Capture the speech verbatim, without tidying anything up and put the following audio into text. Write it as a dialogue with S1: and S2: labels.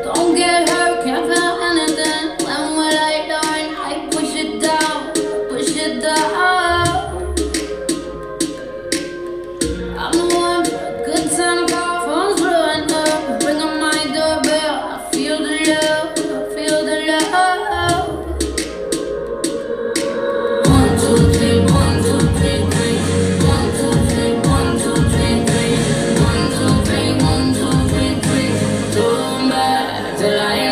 S1: Don't get hurt, can't feel anything. When will I learn? I push it down, push it down. I'm the one for a good time call, phone's blowing up. Ring on my doorbell, I feel the love, I feel the love. One, two, three, one, two, three, three. One, two, three, one, two, three, three. One, two, three, one, two, three, three. Turn back till I